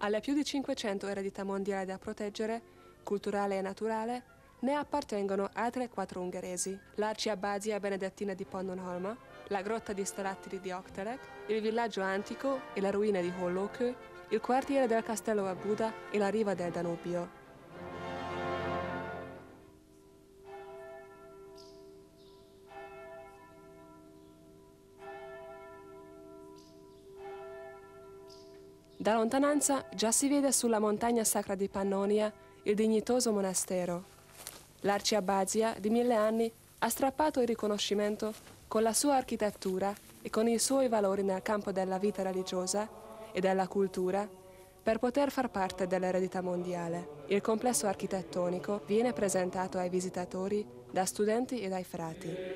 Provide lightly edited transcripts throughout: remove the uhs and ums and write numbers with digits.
Alle più di 500 eredità mondiali da proteggere, culturale e naturale, ne appartengono altre 4 ungheresi: l'Arciabbazia benedettina di Pannonhalma, la grotta di stalattiti di Oktelek, il villaggio antico e la ruina di Hollókő, il quartiere del castello a Buda e la riva del Danubio. Da lontananza già si vede sulla montagna sacra di Pannonia il dignitoso monastero. L'Arciabbazia di 1000 anni ha strappato il riconoscimento con la sua architettura e con i suoi valori nel campo della vita religiosa e della cultura per poter far parte dell'eredità mondiale. Il complesso architettonico viene presentato ai visitatori da studenti e dai frati.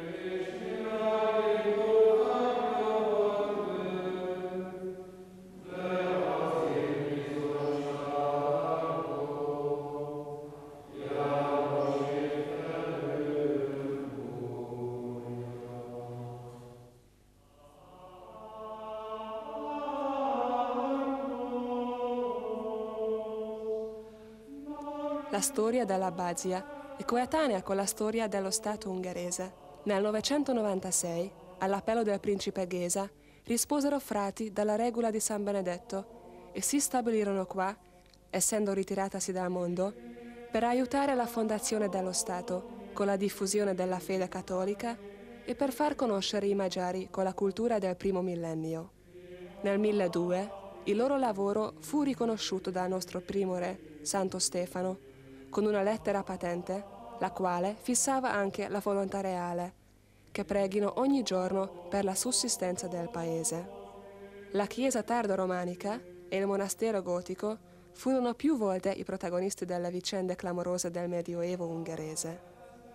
La storia dell'Abbazia è coetanea con la storia dello Stato ungherese. Nel 996, all'appello del principe Géza, risposero frati dalla regola di San Benedetto e si stabilirono qua, essendo ritiratasi dal mondo, per aiutare la fondazione dello Stato con la diffusione della fede cattolica e per far conoscere i magiari con la cultura del primo millennio. Nel 1002 il loro lavoro fu riconosciuto dal nostro primo re, Santo Stefano, con una lettera patente, la quale fissava anche la volontà reale, che preghino ogni giorno per la sussistenza del paese. La chiesa tardo-romanica e il monastero gotico furono più volte i protagonisti delle vicende clamorose del Medioevo ungherese.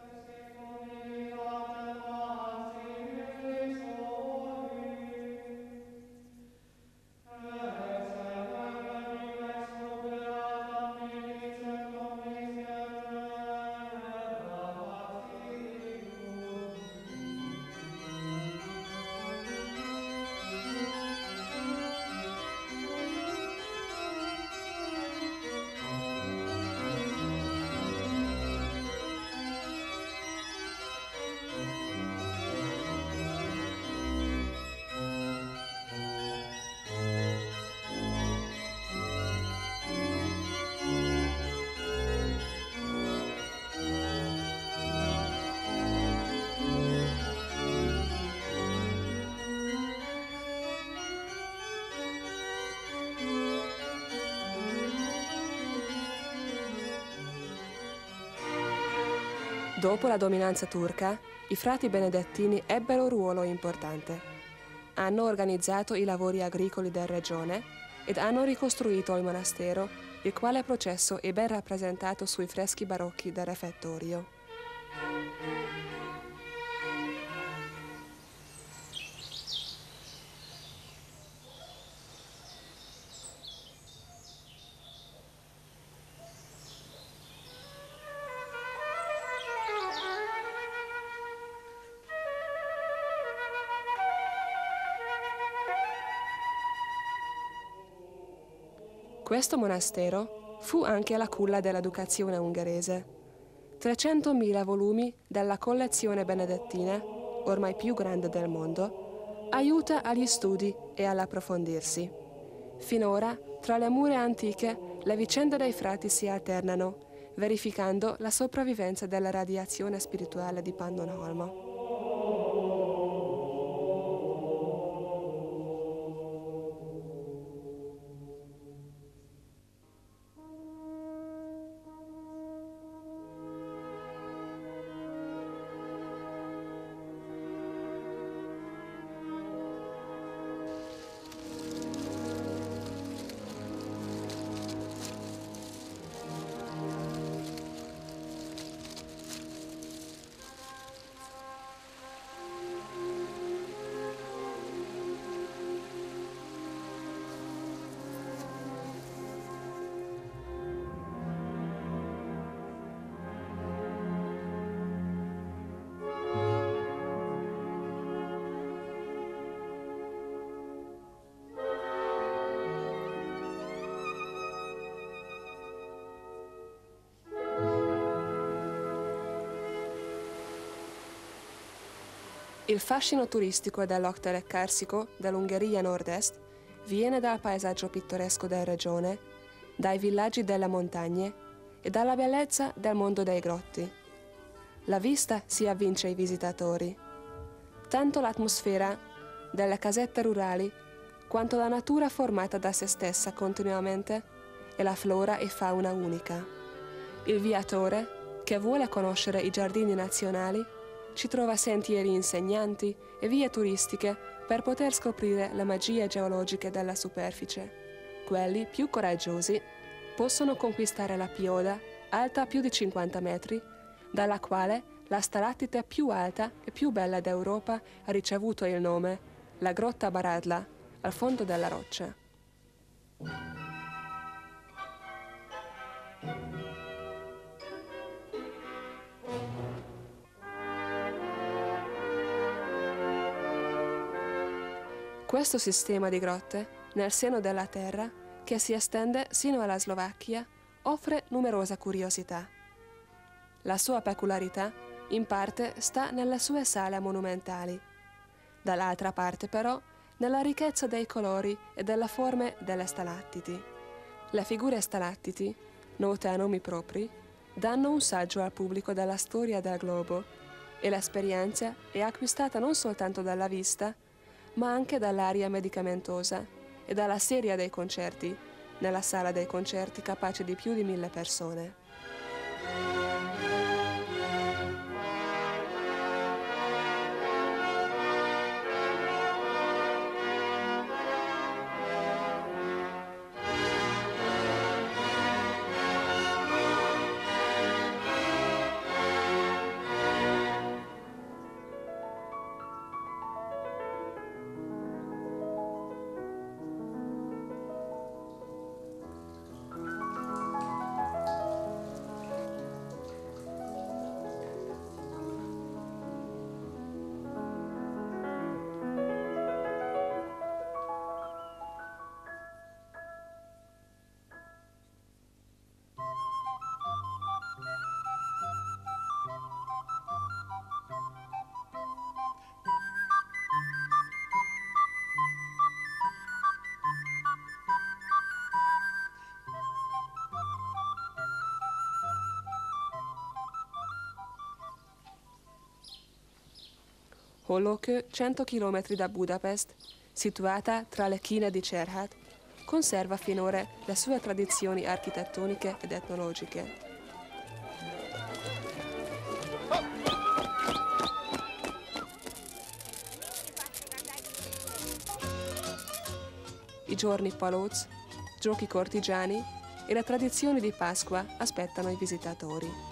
Dopo la dominanza turca, i frati benedettini ebbero un ruolo importante. Hanno organizzato i lavori agricoli della regione ed hanno ricostruito il monastero, il quale processo è ben rappresentato sui freschi barocchi del refettorio. Questo monastero fu anche la culla dell'educazione ungherese. 300.000 volumi della collezione benedettina, ormai più grande del mondo, aiuta agli studi e all'approfondirsi. Finora, tra le mura antiche, le vicende dei frati si alternano, verificando la sopravvivenza della radiazione spirituale di Pannonhalma. Il fascino turistico dell'Oktelek carsico dell'Ungheria nord-est viene dal paesaggio pittoresco della regione, dai villaggi delle montagne e dalla bellezza del mondo dei grotti. La vista si avvince ai visitatori. Tanto l'atmosfera delle casette rurali quanto la natura formata da se stessa continuamente e la flora e fauna unica. Il viaggiatore, che vuole conoscere i giardini nazionali, ci trova sentieri insegnanti e vie turistiche per poter scoprire le magie geologiche della superficie. Quelli più coraggiosi possono conquistare la Pioda, alta più di 50 metri, dalla quale la stalattite più alta e più bella d'Europa ha ricevuto il nome, la Grotta Baradla, al fondo della roccia. Questo sistema di grotte, nel seno della terra, che si estende sino alla Slovacchia, offre numerosa curiosità. La sua peculiarità, in parte, sta nelle sue sale monumentali. Dall'altra parte, però, nella ricchezza dei colori e delle forme delle stalattiti. Le figure stalattiti, note a nomi propri, danno un saggio al pubblico della storia del globo e l'esperienza è acquistata non soltanto dalla vista, ma anche dall'aria medicamentosa e dalla serie dei concerti, nella sala dei concerti capace di più di 1000 persone. Hollókő, 100 km da Budapest, situata tra le chine di Cserhat, conserva finora le sue tradizioni architettoniche ed etnologiche. I giorni Paloz, giochi cortigiani e le tradizioni di Pasqua aspettano i visitatori.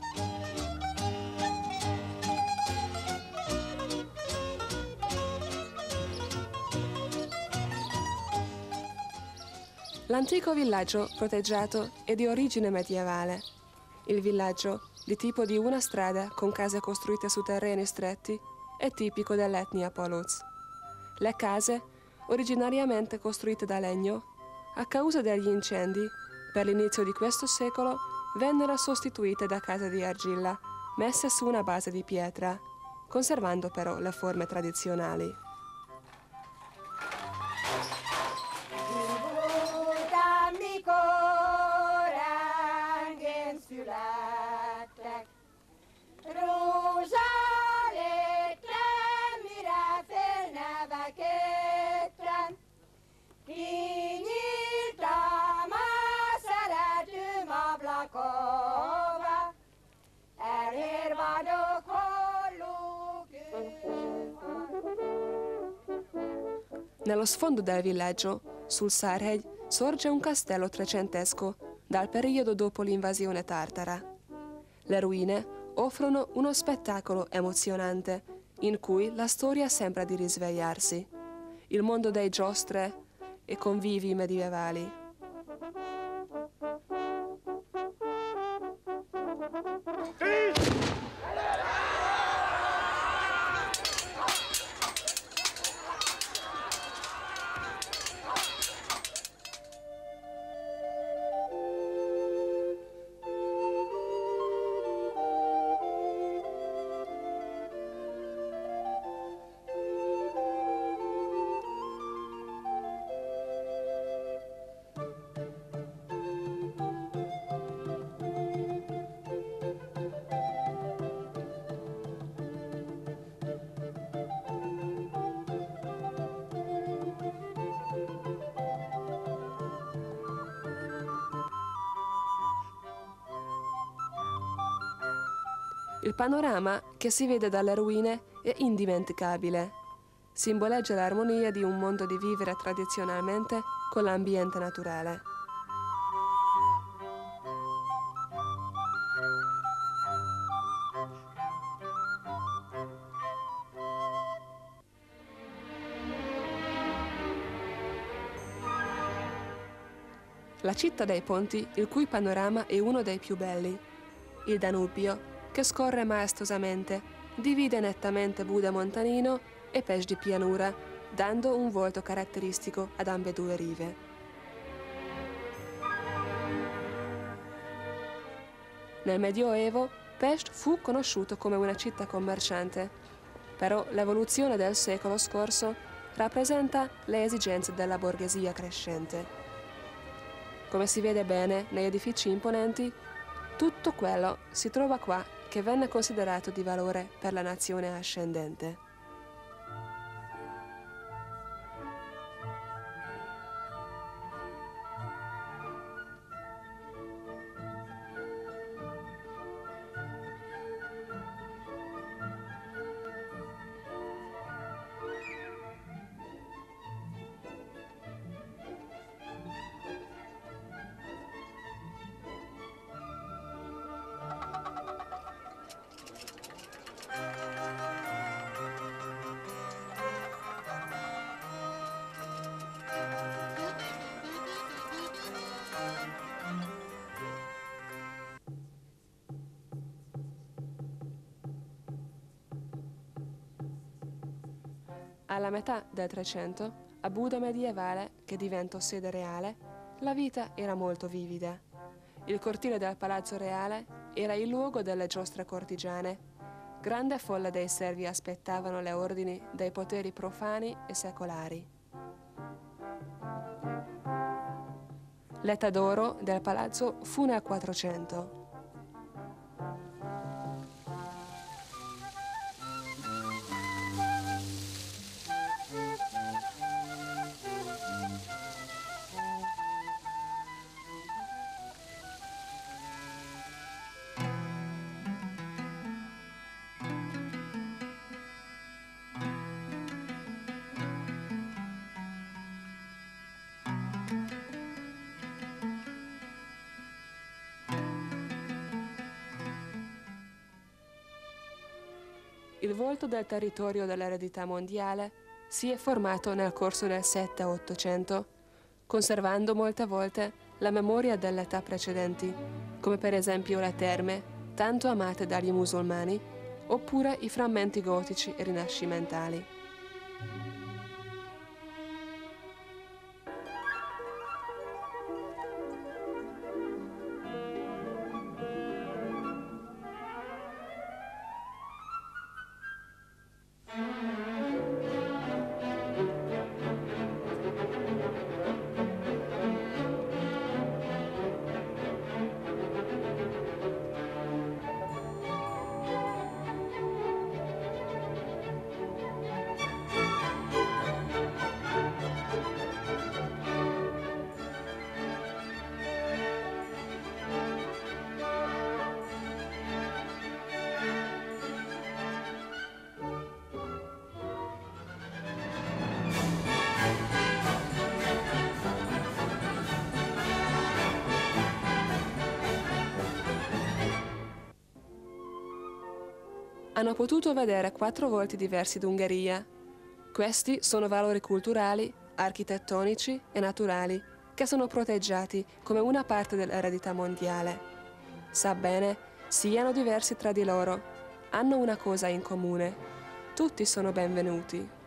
L'antico villaggio proteggiato è di origine medievale. Il villaggio, di tipo di una strada con case costruite su terreni stretti, è tipico dell'etnia Poloz. Le case, originariamente costruite da legno, a causa degli incendi, per l'inizio di questo secolo, vennero sostituite da case di argilla, messe su una base di pietra, conservando però le forme tradizionali. Nello sfondo del villaggio, sul Sárhegy, sorge un castello trecentesco dal periodo dopo l'invasione tartara. Le ruine offrono uno spettacolo emozionante in cui la storia sembra di risvegliarsi. Il mondo dei giostre e convivi medievali. Il panorama che si vede dalle ruine è indimenticabile. Simboleggia l'armonia di un modo di vivere tradizionalmente con l'ambiente naturale. La città dei ponti, il cui panorama è uno dei più belli. Il Danubio, che scorre maestosamente, divide nettamente Buda montanino e Peć di pianura, dando un volto caratteristico ad ambedue rive. Nel Medioevo, Pest fu conosciuto come una città commerciante, però l'evoluzione del secolo scorso rappresenta le esigenze della borghesia crescente. Come si vede bene negli edifici imponenti, tutto quello si trova qua che venne considerato di valore per la nazione ascendente. Alla metà del 300, a Buda medievale, che diventò sede reale, la vita era molto vivida. Il cortile del Palazzo Reale era il luogo delle giostre cortigiane. Grande folla dei servi aspettavano le ordini dei poteri profani e secolari. L'età d'oro del palazzo fu nel 400. Il volto del territorio dell'eredità mondiale si è formato nel corso del 7-800, conservando molte volte la memoria delle età precedenti, come per esempio le terme, tanto amate dagli musulmani, oppure i frammenti gotici e rinascimentali. Hanno potuto vedere 4 volti diversi d'Ungheria. Questi sono valori culturali, architettonici e naturali che sono proteggiati come una parte dell'eredità mondiale. Sebbene siano diversi tra di loro, hanno una cosa in comune: tutti sono benvenuti.